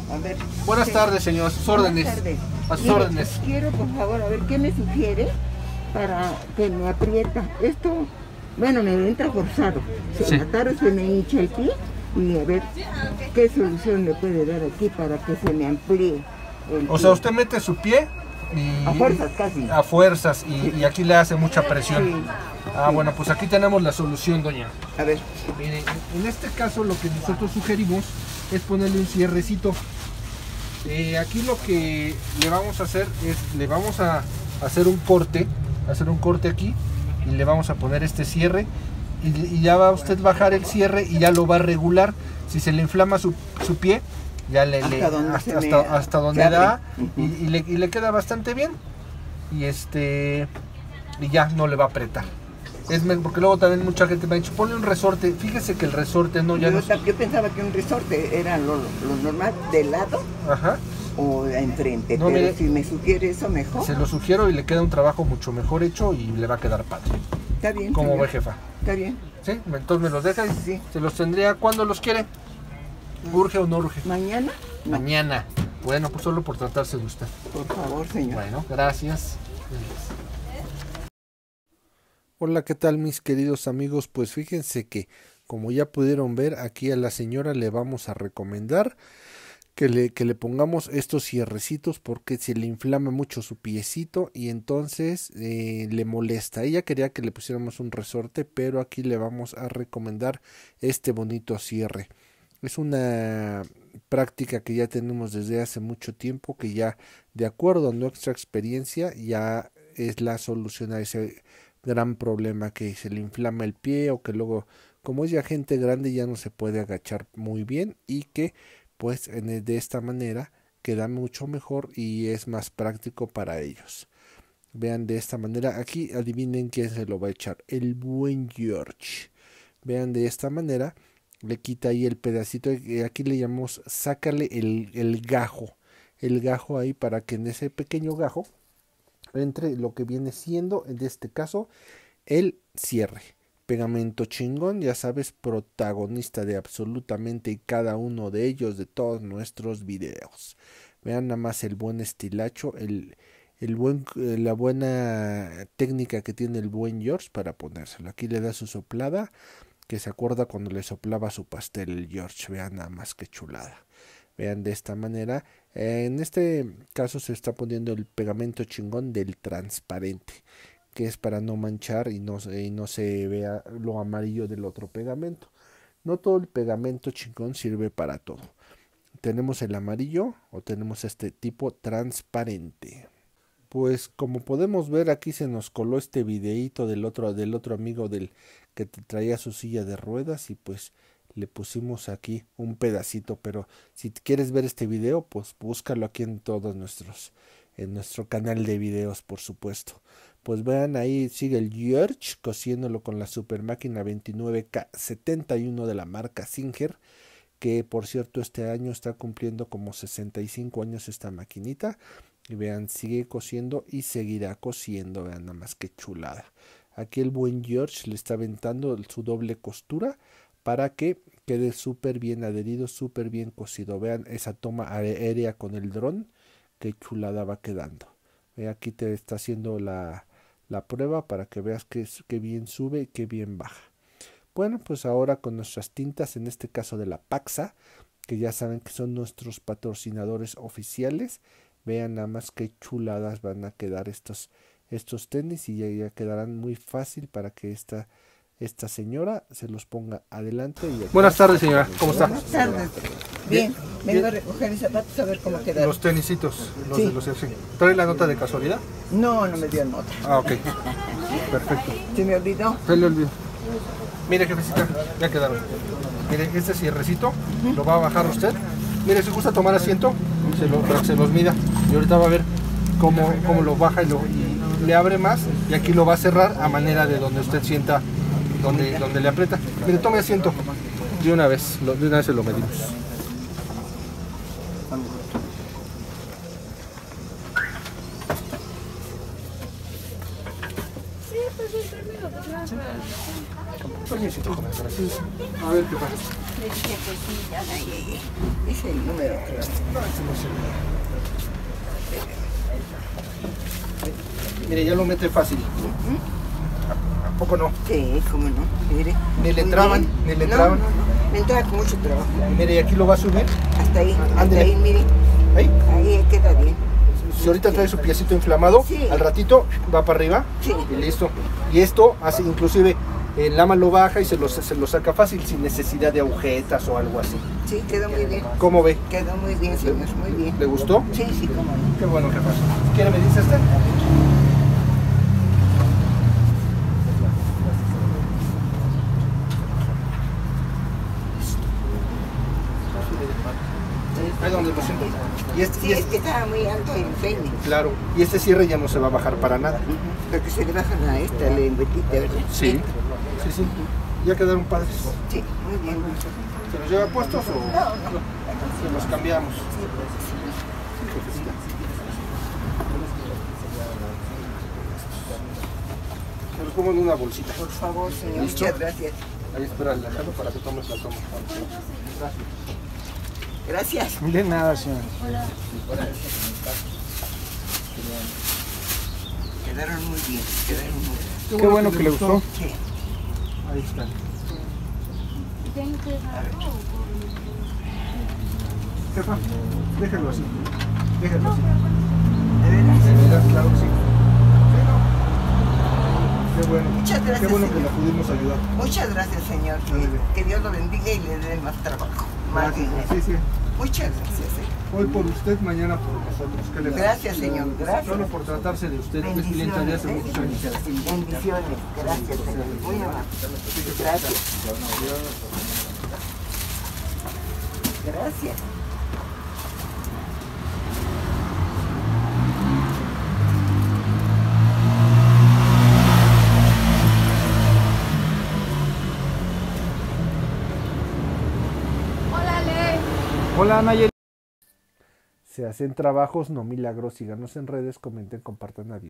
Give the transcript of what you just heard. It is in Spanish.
A ver. Buenas tardes, señor. A sus órdenes. Buenas tardes. A sus Mire, órdenes. Quiero, por favor, a ver qué me sugiere para que me aprieta. Esto, bueno, me entra forzado. Sí. La tarde se me hincha el pie y a ver qué solución le puede dar aquí para que se me amplíe el O sea, pie. usted mete su pie y... A fuerzas casi. A fuerzas y aquí le hace mucha presión. Sí. Ah, bueno, pues aquí tenemos la solución, doña. A ver. Mire, en este caso lo que nosotros sugerimos es ponerle un cierrecito. Aquí lo que le vamos a hacer es, le vamos a hacer un corte aquí y le vamos a poner este cierre y ya va usted bajar el cierre y ya lo va a regular. Si se le inflama su pie, ya hasta donde da y le queda bastante bien y y ya no le va a apretar. Porque luego también mucha gente me ha dicho, ponle un resorte. Fíjese que el resorte no, ya Yo pensaba que un resorte era lo normal, de lado. Ajá. O enfrente, No, pero mire, si me sugiere eso mejor. Se lo sugiero y le queda un trabajo mucho mejor hecho y le va a quedar padre. Está bien. ¿Cómo señor. ve, jefa? Está bien. ¿Sí? Entonces me los deja y Sí. se los tendría cuando los quiere. ¿Urge o no urge? ¿Mañana? No. Mañana. Bueno, pues solo por tratarse de usted. Por favor, señor. Bueno, gracias. Hola, ¿qué tal mis queridos amigos? Pues fíjense que, como ya pudieron ver, aquí a la señora le vamos a recomendar que le pongamos estos cierrecitos porque se le inflama mucho su piecito y entonces le molesta. Ella quería que le pusiéramos un resorte, pero aquí le vamos a recomendar este bonito cierre. Es una práctica que ya tenemos desde hace mucho tiempo, que ya de acuerdo a nuestra experiencia ya es la solución a ese gran problema que se le inflama el pie o que luego, como es ya gente grande, ya no se puede agachar muy bien y que pues de esta manera queda mucho mejor y es más práctico para ellos. Vean de esta manera, aquí adivinen quién se lo va a echar, el buen George. Vean de esta manera, le quita ahí el pedacito, aquí le llamamos sácale el gajo ahí para que en ese pequeño gajo entre lo que viene siendo, en este caso, el cierre. Pegamento chingón, ya sabes, protagonista de absolutamente cada uno de ellos, de todos nuestros videos. Vean nada más el buen estilacho, la buena técnica que tiene el buen George para ponérselo. Aquí le da su soplada, que se acuerda cuando le soplaba su pastel el George. Vean nada más que chulada. Vean de esta manera. En este caso se está poniendo el pegamento chingón del transparente, que es para no manchar y no se vea lo amarillo del otro pegamento. No todo el pegamento chingón sirve para todo. Tenemos el amarillo o tenemos este tipo transparente. Pues como podemos ver, aquí se nos coló este videíto del otro amigo que traía su silla de ruedas y pues le pusimos aquí un pedacito, pero si quieres ver este video, pues búscalo aquí en nuestro canal de videos, por supuesto. Pues vean, ahí sigue el George cosiéndolo con la super máquina 29K71 de la marca Singer, que por cierto este año está cumpliendo como 65 años esta maquinita. Y vean, sigue cosiendo y seguirá cosiendo, vean nada más que chulada. Aquí el buen George le está aventando su doble costura para que quede súper bien adherido, súper bien cosido. Vean esa toma aérea con el dron, qué chulada va quedando. Ve, aquí te está haciendo la prueba para que veas que bien sube y que bien baja. Bueno, pues ahora con nuestras tintas, en este caso de la Paxa, que ya saben que son nuestros patrocinadores oficiales. Vean nada más qué chuladas van a quedar estos tenis y ya quedarán muy fácil para que esta señora se los ponga adelante. Buenas tardes, señora. ¿Cómo está? Buenas tardes. Bien, vengo a recoger mis zapatos a ver cómo quedaron. Los tenisitos, Sí. de los sí. ¿Trae la nota de casualidad? No me dio nota. Ah, ok. Perfecto. Se me olvidó. Se le olvidó. Mire, jefecita, ya quedaron. Mire, este cierrecito lo va a bajar usted. Mire, si gusta tomar asiento, para que se los mida. Y ahorita va a ver cómo lo baja y le abre más. Y aquí lo va a cerrar a manera de donde usted sienta, donde le aprieta. Mire, tome asiento. De una vez se lo medimos. Sí, pues el primero, pues nada. Permisito, joven, gracias. A ver qué pasa. le dije que sí, ya la llegué. Dice el número, creo. No, ese no se ve. Mire, ya lo mete fácil. ¿A poco no? Sí, cómo no. Mire. Ni le Muy traban, bien. ni le No, traban. no, no. Me entraba con mucho trabajo. Mire, y aquí lo va a subir. Hasta ahí, Ándele. mire. Ahí. Ahí queda bien. Si ahorita trae su piecito inflamado, Sí. al ratito va para arriba Sí. y listo. Y esto hace, inclusive, el lama lo baja y se lo saca fácil sin necesidad de agujetas o algo así. Sí, quedó muy bien. ¿Cómo ve? Quedó muy bien, señor, muy bien. ¿Le gustó? Sí, sí, cómo no. Qué bueno, jefa. ¿Quiere medirse este? Ahí donde lo siento. Y este, Sí, es que estaba muy alto el peine. claro, y este cierre ya no se va a bajar para nada. Porque se le baja la lengüetita, ¿verdad? Sí. Sí. Ya quedaron padres. Sí, muy bien. ¿Se los lleva puestos o No. se los cambiamos? Se los pongo en una bolsita. Por favor, señor. ¿Listo? Muchas gracias. Ahí espera el Alejandro para que tomes la toma. Gracias. De nada, señor. Quedaron muy bien, quedaron muy bien. Qué bueno que le gustó. Sí. Ahí está. Jefa, déjalo así. Déjalo así. ¿De veras? De verdad, claro que sí. Qué bueno. Muchas gracias, Qué bueno que señor. la pudimos ayudar. Muchas gracias, señor. Que Dios lo bendiga y le dé más trabajo. Más Gracias. dinero. Sí. Muchas gracias, señor. Hoy por usted, mañana por nosotros. ¿Qué le parece? Gracias, señor. Gracias. Solo por tratarse de usted, que es clienta de hace muchos años. Bendiciones. Gracias, señor. Muy amable. Gracias. Gracias. Hola, Nayeli. Se hacen trabajos, no milagros. Síganos en redes, comenten, compartan. Adiós.